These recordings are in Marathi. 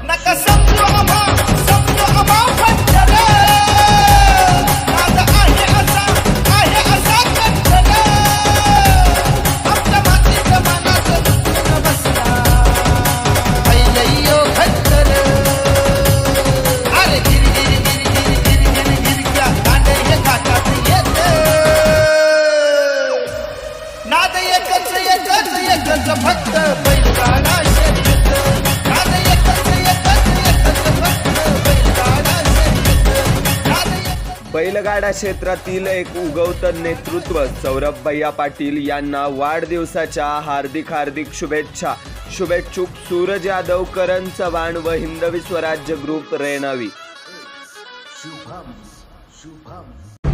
नका समजू आम्हा खंडर, नाद आहे असा खंडर, आपल्या मातीच्या मनात रुजून बसला अय्यो खंडर. अरे गिर गिर गिर गिर गिर गिर गिर क्या दांडे हे काटात येते, नाद एकच फक्त बैलगाडा शर्यत, नाद एकच फक्त बैलगाडा शर्यत. बैलगाडा क्षेत्रातील एक उगवतं नेतृत्व सौरभ भैया पाटील यांना वाढदिवसाच्या हार्दिक शुभेच्छा. शुभेच्छुक सूरज यादव, करण चव्हाण व हिंदवी स्वराज्य ग्रुप रेणावी. शुभम शुभम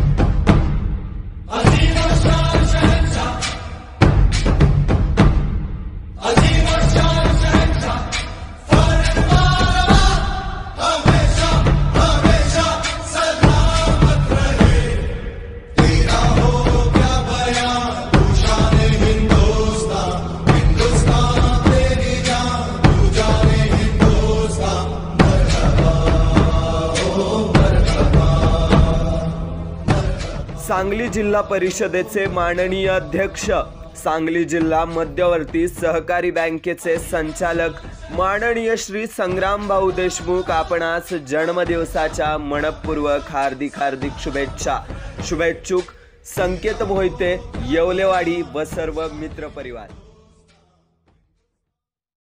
सांगली जिल्हा परिषदेचे माननीय अध्यक्ष, सांगली जिल्हा मध्यवर्ती सहकारी बँकेचे संचालक माननीय श्री संग्राम भाऊ देशमुख, आपणास जन्मदिवसाच्या मनपूर्वक हार्दिक शुभेच्छा. शुभेच्छुक संकेत मोहिते, येवलेवाडी व सर्व मित्र परिवार.